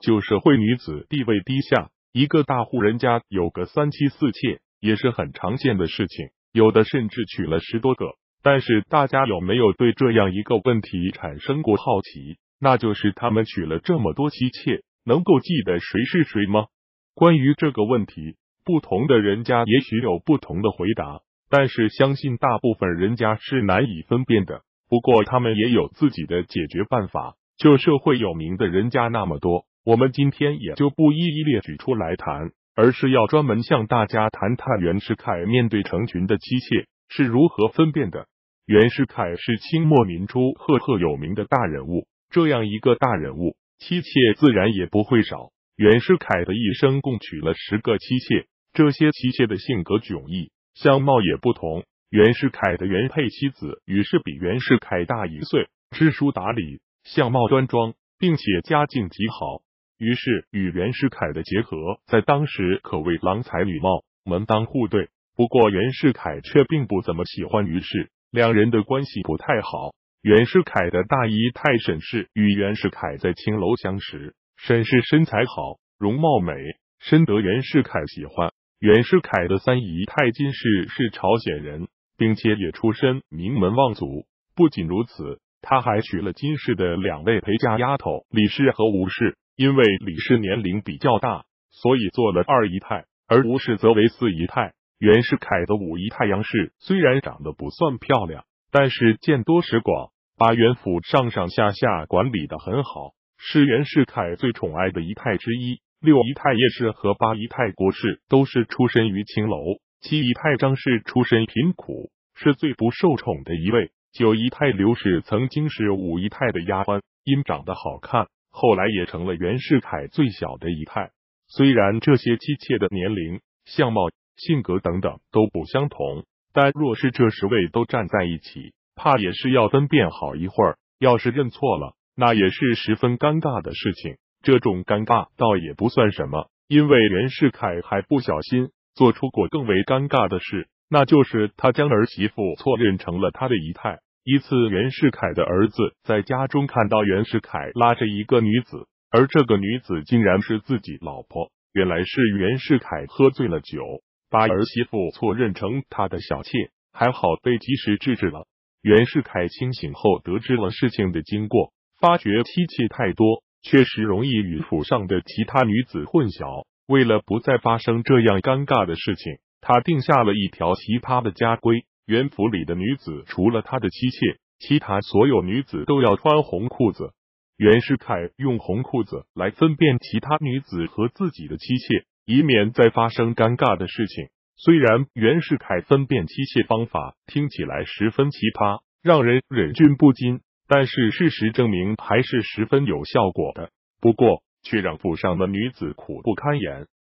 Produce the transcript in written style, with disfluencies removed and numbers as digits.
旧社会女子地位低下，一个大户人家有个3妻4妾也是很常见的事情，有的甚至娶了10多个。但是大家有没有对这样一个问题产生过好奇？那就是他们娶了这么多妻妾，能够记得谁是谁吗？关于这个问题，不同的人家也许有不同的回答，但是相信大部分人家是难以分辨的。不过他们也有自己的解决办法。就社会有名的人家那么多，我们今天也就不一一列举出来谈，而是要专门向大家谈谈袁世凯面对成群的妻妾是如何分辨的。袁世凯是清末民初赫赫有名的大人物，这样一个大人物，妻妾自然也不会少。袁世凯的一生共娶了10个妻妾，这些妻妾的性格迥异，相貌也不同。袁世凯的原配妻子于是比袁世凯大1岁，知书达理，相貌端庄，并且家境极好，于是与袁世凯的结合在当时可谓郎才女貌，门当户对。不过袁世凯却并不怎么喜欢于是，两人的关系不太好。袁世凯的大姨太沈氏与袁世凯在青楼相识，沈氏身材好，容貌美，深得袁世凯喜欢。袁世凯的3姨太金氏是朝鲜人，并且也出身名门望族。不仅如此，他还娶了金氏的2位陪嫁丫头李氏和吴氏。因为李氏年龄比较大，所以做了2姨太，而吴氏则为4姨太。袁世凯的5姨太杨氏虽然长得不算漂亮，但是见多识广，把袁府上上下下管理得很好，是袁世凯最宠爱的姨太之一。6姨太叶氏和8姨太郭氏都是出身于青楼，7姨太张氏出身贫苦，是最不受宠的一位。9姨太刘氏曾经是5姨太的丫鬟，因长得好看，后来也成了袁世凯最小的姨太。虽然这些妻妾的年龄、相貌、性格等等都不相同，但若是这10位都站在一起，怕也是要分辨好一会儿。要是认错了，那也是十分尴尬的事情。这种尴尬倒也不算什么，因为袁世凯还不小心做出过更为尴尬的事，那就是他将儿媳妇错认成了他的姨太。一次，袁世凯的儿子在家中看到袁世凯拉着一个女子，而这个女子竟然是自己老婆。原来是袁世凯喝醉了酒，把儿媳妇错认成他的小妾，还好被及时制止了。袁世凯清醒后得知了事情的经过，发觉妻妾太多，确实容易与府上的其他女子混淆。为了不再发生这样尴尬的事情，他定下了一条奇葩的家规：袁府里的女子除了他的妻妾，其他所有女子都要穿红裤子。袁世凯用红裤子来分辨其他女子和自己的妻妾，以免再发生尴尬的事情。虽然袁世凯分辨妻妾方法听起来十分奇葩，让人忍俊不禁，但是事实证明还是十分有效果的。不过却让府上的女子苦不堪言。